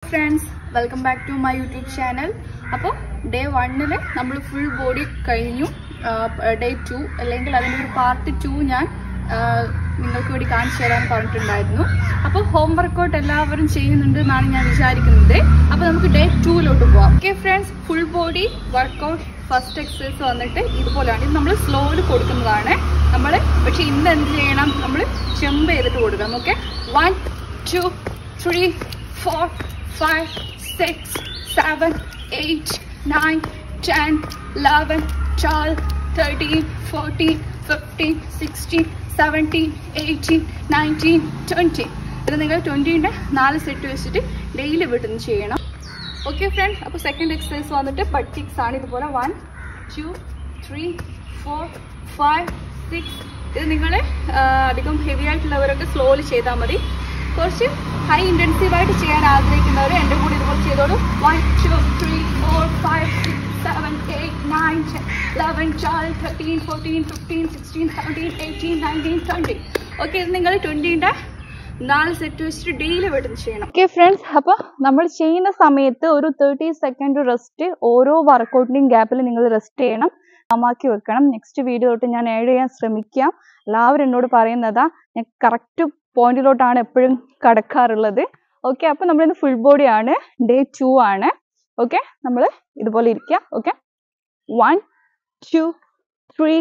friends, welcome back to my YouTube channel. അപ്പോൾ day 1 ൽ നമ്മൾ ഫുൾ ബോഡി കഴിഞ്ഞു. day 2 അല്ലെങ്കിൽ അതിന്റെ ഒരു പാർട്ട് 2 ഞാൻ നിങ്ങൾക്ക് വേണ്ടി കാണിച്ചു തരാൻ പറഞ്ഞിട്ടുണ്ടായിരുന്നു. അപ്പോൾ ഹോം വർക്കൗട്ട് എല്ലാവരും ചെയ്യുന്നുണ്ട് എന്നാണ് ഞാൻ വിചാരിക്കുന്നത്. അപ്പോൾ നമുക്ക് day 2 ലോട്ട് പോവാം. Okay friends, full body workout first exercise വന്നിട്ട് ഇതുപോലെയാണ്. ഇത് നമ്മൾ സ്ലോയിൽ കൊടുക്കുന്നതാണ് നമ്മൾ. പക്ഷേ ഇന്ന് എന്ത് ചെയ്യണം, നമ്മൾ ജമ്പ് ചെയ്തിട്ട് കൊടുക്കണം. ഓക്കെ, 1 2 3 4 5 6 7 8 9 10 11 12 13 14 15 16 17 18 19 20. ഇത് നിങ്ങൾ 20ന്റെ 4 സെറ്റ് വെച്ചിട്ട് ഡെയിലി വീട്ടിൽ നിന്ന് ചെയ്യണം. ഓക്കെ ഫ്രണ്ട്സ്, അപ്പോൾ സെക്കൻഡ് എക്സസൈസ് വന്നിട്ട് ബട്ട് കിക്സ് ആണ്. ഇതുപോലെ 1 2 3 4 5 6. ഇത് നിങ്ങൾ അധികം ഹെവി ആയിട്ടുള്ളവരൊക്കെ സ്ലോലി ചെയ്താൽ മതി. കുറച്ച് ഹൈ ഇൻറ്റൻസീവ് ആയിട്ട് ചെയ്യാൻ ആഗ്രഹിക്കുന്നവർ എൻ്റെ കൂടെ ഇതുപോലെ ചെയ്തോളൂ. 1 2 3 4 5 6 7 8 9 10 11 12 13 14 15 16 17 18 19 20. ഓക്കെ, ഇത് നിങ്ങൾ 20ന്റെ 4 സെറ്റ് വെച്ചിട്ട് ഡെയിലി വീട്ടിൽ ചെയ്യണം. ഓക്കെ ഫ്രണ്ട്സ്, അപ്പോൾ നമ്മൾ ചെയ്യുന്ന സമയത്ത് ഒരു 30 സെക്കൻഡ് റെസ്റ്റ് ഓരോ വർക്കൗട്ടിൻ്റെയും ഗ്യാപ്പിൽ നിങ്ങൾ റെസ്റ്റ് ചെയ്യണം, ആക്കി വെക്കണം. നെക്സ്റ്റ് വീഡിയോ തൊട്ട് ഞാൻ ആഡ് ചെയ്യാൻ ശ്രമിക്കാം. എല്ലാവരും എന്നോട് പറയുന്നതാ, ഞാൻ കറക്റ്റ് പോയിന്റിലോട്ടാണ് എപ്പോഴും കടക്കാറുള്ളത്. ഓക്കെ, അപ്പോൾ നമ്മളിന്ന് ഫുൾ ബോഡി ആണ്, day 2 ആണ്. ഓക്കെ, നമ്മൾ ഇതുപോലെ ഇരിക്കുക. ഓക്കെ, 1 2 3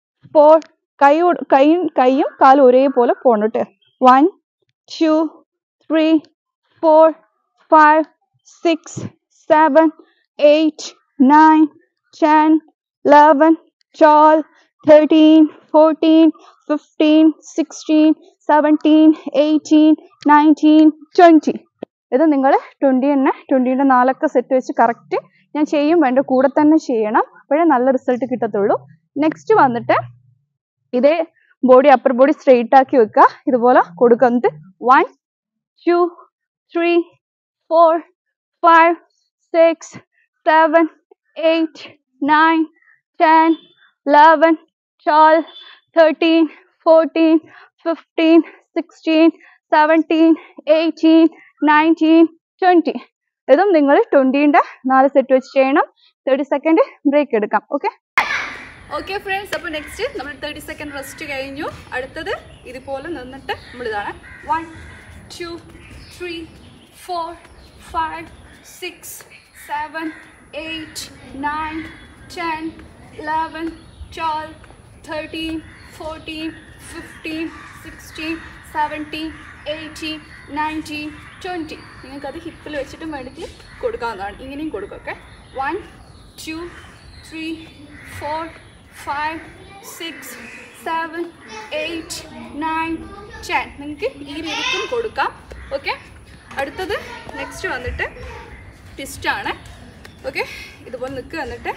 4. കൈയും കാലും ഒരേപോലെ പോകണം. 1 2 3 4 5 6 7 8 9 10 11 12 13 14 15 16 17 18 19 20. ഇത് നിങ്ങൾ 20ന്റെ 4 സെറ്റ് വെച്ച് കറക്റ്റ് ഞാൻ ചെയ്യും, എൻ്റെ കൂടെ തന്നെ ചെയ്യണം. അപ്പോഴേ നല്ല റിസൾട്ട് കിട്ടത്തുള്ളൂ. നെക്സ്റ്റ് വന്നിട്ട് ഇതേ ബോഡി അപ്പർ ബോഡി സ്ട്രെയിറ്റ് ആക്കി വെക്കുക. ഇതുപോലെ കൊടുക്കുന്നത് 1 2 3 4 5 6 7 8 9 10 11 12 13 14 15 16 17 18 19 20. ഇതും നിങ്ങൾ 20ന്റെ 4 സെറ്റ് വെച്ച് ചെയ്യണം. 30 സെക്കൻഡ് ബ്രേക്ക് എടുക്കാം. ഓക്കെ ഓക്കെ ഫ്രണ്ട്സ്, അപ്പോൾ നെക്സ്റ്റ് നമ്മൾ 30 സെക്കൻഡ് റെസ്റ്റ് കഴിഞ്ഞു. അടുത്തത് ഇതുപോലെ നിന്നിട്ട് നമ്മളിതാണ് 1 2 3 4 5 6 7 8 9 10 11 12 13 14 15 16 17 18 19 20. നിങ്ങൾക്കത് ഹിപ്പിൽ വെച്ചിട്ട് വേണ്ടിയിട്ട് കൊടുക്കാവുന്നതാണ്. ഇങ്ങനെയും കൊടുക്കും. ഓക്കെ, 1 2 3 4 5 6 7 8 9 10. നിങ്ങൾക്ക് ഈ രീതിക്കും കൊടുക്കാം. ഓക്കെ, അടുത്തത് നെക്സ്റ്റ് വന്നിട്ട് ട്വിസ്റ്റാണ്. ഓക്കെ, ഇതുപോലെ നിൽക്കുക. എന്നിട്ട്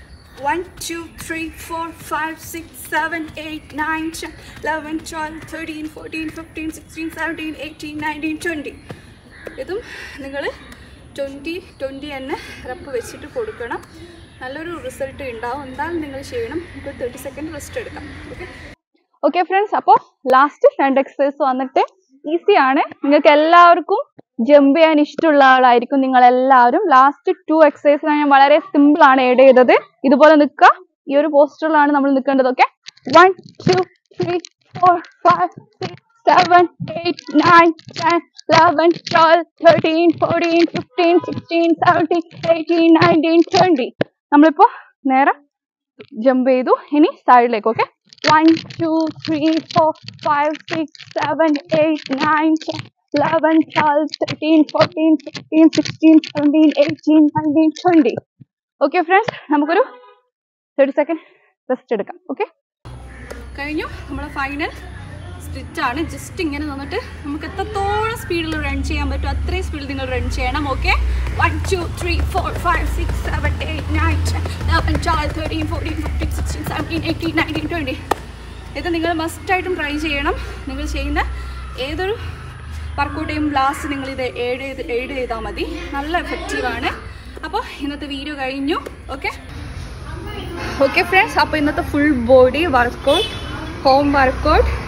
1 2 3 4 5 6 7 8 9 10 11 12 13 14 15 16 17 18 19 20. ഇതും നിങ്ങൾ 20 തന്നെ റെപ്പ് വെച്ചിട്ട് കൊടുക്കണം. നല്ലൊരു റിസൾട്ട് ഉണ്ടാവും. എന്തായാലും നിങ്ങൾ ചെയ്യണം. നമുക്ക് 30 സെക്കൻഡ് റെസ്റ്റ് എടുക്കാം. ഓക്കെ ഫ്രണ്ട്സ്, അപ്പോൾ ലാസ്റ്റ് 2 എക്സസൈസ് വന്നിട്ട് ഈസി ആണ്. നിങ്ങൾക്ക് എല്ലാവർക്കും ജമ്പ് ചെയ്യാൻ ഇഷ്ടമുള്ള ആളായിരിക്കും നിങ്ങൾ എല്ലാവരും. ലാസ്റ്റ് 2 എക്സസൈസ് ഞാൻ വളരെ സിമ്പിൾ ആണ് ആഡ് ചെയ്തത്. ഇതുപോലെ നിൽക്കുക. ഈ ഒരു പോസ്റ്ററിലാണ് നമ്മൾ നിൽക്കേണ്ടത്. ഓക്കെ, 1 2 3 4 5 6 7 8 9 10 11 12 13 14 15 16 17 18 19 20. നമ്മളിപ്പോൾ നേരെ ജമ്പ് ചെയ്തു. ഇനി സൈഡിലേക്ക്. ഓക്കെ, 1 2 3 4 5 6 7 8 9 10 11 12 13 14 15 16 17 18 19 20. ഓക്കെ ഫ്രണ്ട്സ്, നമുക്കൊരു 30 സെക്കൻഡ് റെസ്റ്റ് എടുക്കാം. ഓക്കെ, കഴിഞ്ഞു. നമ്മൾ ഫൈനൽ സ്പ്ലിറ്റ് ആണ്. ജസ്റ്റ് ഇങ്ങനെ നിന്നിട്ട് നമുക്ക് എത്രത്തോളം സ്പീഡിൽ റൺ ചെയ്യാൻ പറ്റും അത്രയും സ്പീഡിൽ നിങ്ങൾ റൺ ചെയ്യണം. ഓക്കെ, 1 2 3 4 5 6 7 8 9 10 11 12 13 14 15 16 17 18 19 20. ഇത് നിങ്ങൾ മസ്റ്റായിട്ടും ട്രൈ ചെയ്യണം. നിങ്ങൾ ചെയ്യുന്ന ഏതൊരു വർക്കൗട്ട് ചെയ്യുമ്പോൾ ലാസ്റ്റ് നിങ്ങൾ ഇത് എയ്ഡ് ചെയ്താൽ മതി. നല്ല എഫക്റ്റീവാണ്. അപ്പോൾ ഇന്നത്തെ വീഡിയോ കഴിഞ്ഞു. ഓക്കെ ഫ്രണ്ട്സ്, അപ്പോൾ ഇന്നത്തെ full body workout home workout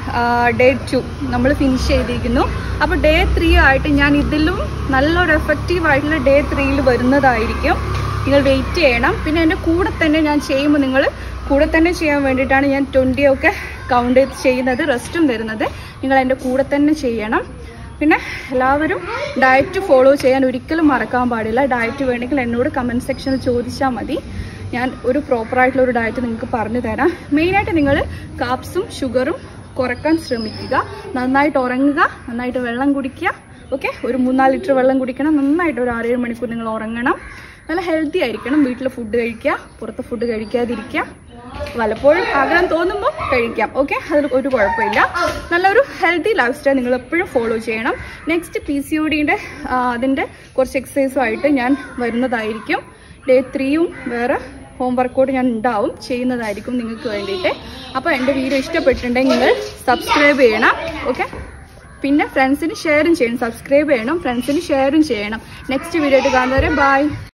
day 2 നമ്മൾ ഫിനിഷ് ചെയ്തിരിക്കുന്നു. അപ്പോൾ ഡേ 3 ആയിട്ട് ഞാൻ ഇതിലും നല്ലൊരു എഫക്റ്റീവായിട്ടുള്ള ഡേ 3യിൽ വരുന്നതായിരിക്കും. നിങ്ങൾ വെയിറ്റ് ചെയ്യണം. പിന്നെ എൻ്റെ കൂടെ തന്നെ ഞാൻ ചെയ്യുമ്പോൾ നിങ്ങൾ കൂടെ തന്നെ ചെയ്യാൻ വേണ്ടിയിട്ടാണ് ഞാൻ 20 ഒക്കെ കൗണ്ട് ചെയ്യുന്നത്, റെസ്റ്റും തരുന്നത്. നിങ്ങൾ എൻ്റെ കൂടെ തന്നെ ചെയ്യണം. പിന്നെ എല്ലാവരും ഡയറ്റ് ഫോളോ ചെയ്യാൻ ഒരിക്കലും മറക്കാൻ പാടില്ല. ഡയറ്റ് വേണമെങ്കിൽ എന്നോട് കമൻറ്റ് സെക്ഷനിൽ ചോദിച്ചാൽ മതി. ഞാൻ ഒരു പ്രോപ്പറായിട്ടുള്ള ഒരു ഡയറ്റ് നിങ്ങൾക്ക് പറഞ്ഞു തരാം. മെയിനായിട്ട് നിങ്ങൾ കാപ്സും ഷുഗറും കുറയ്ക്കാൻ ശ്രമിക്കുക. നന്നായിട്ട് ഉറങ്ങുക, നന്നായിട്ട് വെള്ളം കുടിക്കുക. ഓക്കെ, ഒരു 3-4 ലിറ്റർ വെള്ളം കുടിക്കണം. നന്നായിട്ട് ഒരു 6-7 മണിക്കൂർ നിങ്ങൾ ഉറങ്ങണം. നല്ല ഹെൽത്തി ആയിരിക്കണം. വീട്ടിൽ ഫുഡ് കഴിക്കുക, പുറത്ത് ഫുഡ് കഴിക്കാതിരിക്കുക. വല്ലപ്പോഴും ആഗ്രഹം തോന്നുമ്പോൾ കഴിക്കാം. ഓക്കെ, അതിൽ ഒരു കുഴപ്പമില്ല. നല്ലൊരു ഹെൽത്തി ലൈഫ് സ്റ്റൈൽ നിങ്ങൾ എപ്പോഴും ഫോളോ ചെയ്യണം. നെക്സ്റ്റ് PCODയുടെ അതിൻ്റെ കുറച്ച് എക്സസൈസുമായിട്ട് ഞാൻ വരുന്നതായിരിക്കും. ഡേ 3യും വേറെ ഹോം വർക്കൗട്ട് ഞാൻ ഉണ്ടാവും, ചെയ്യുന്നതായിരിക്കും നിങ്ങൾക്ക് വേണ്ടിയിട്ട്. അപ്പോൾ എൻ്റെ വീഡിയോ ഇഷ്ടപ്പെട്ടിട്ടുണ്ടെങ്കിൽ നിങ്ങൾ സബ്സ്ക്രൈബ് ചെയ്യണം. ഓക്കെ, പിന്നെ ഫ്രണ്ട്സിന് ഷെയറും ചെയ്യണം. സബ്സ്ക്രൈബ് ചെയ്യണം, ഫ്രണ്ട്സിന് ഷെയറും ചെയ്യണം. നെക്സ്റ്റ് വീഡിയോ ആയിട്ട് കാണുന്നവരെ ബൈ.